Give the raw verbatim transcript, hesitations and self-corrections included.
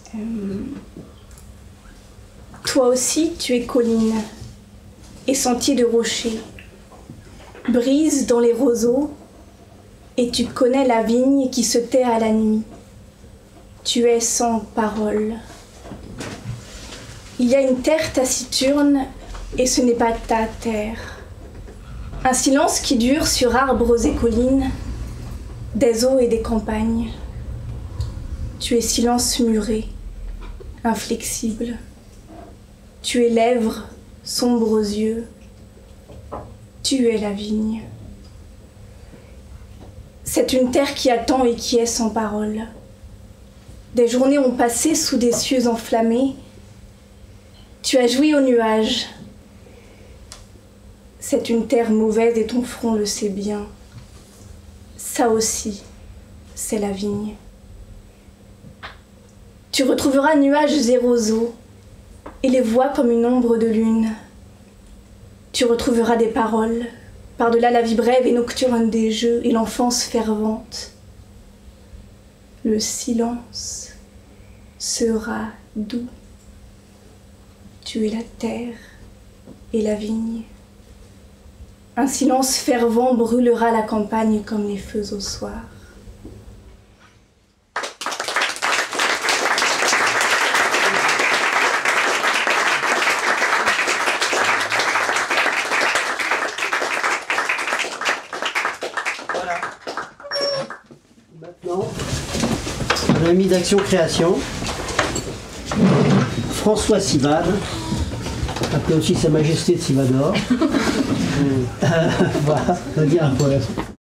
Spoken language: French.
Euh, Toi aussi, tu es colline et sentier de rochers, brise dans les roseaux, et tu connais la vigne qui se tait à la nuit. Tu es sans parole. Il y a une terre taciturne, et ce n'est pas ta terre. Un silence qui dure sur arbres et collines, des eaux et des campagnes. Tu es silence muré, inflexible. Tu es lèvres, sombres yeux. Tu es la vigne. C'est une terre qui attend et qui est sans parole. Des journées ont passé sous des cieux enflammés. Tu as joui aux nuages. C'est une terre mauvaise et ton front le sait bien. Ça aussi, c'est la vigne. Tu retrouveras nuages et roseaux et les voix comme une ombre de lune. Tu retrouveras des paroles, par-delà la vie brève et nocturne des jeux et l'enfance fervente. Le silence sera doux. Tu es la terre et la vigne. Un silence fervent brûlera la campagne comme les feux au soir. Voilà. Maintenant, l'ami d'Action Création, François Sivade, appelé aussi Sa Majesté de Sivador. euh, voilà, on va dire un poème.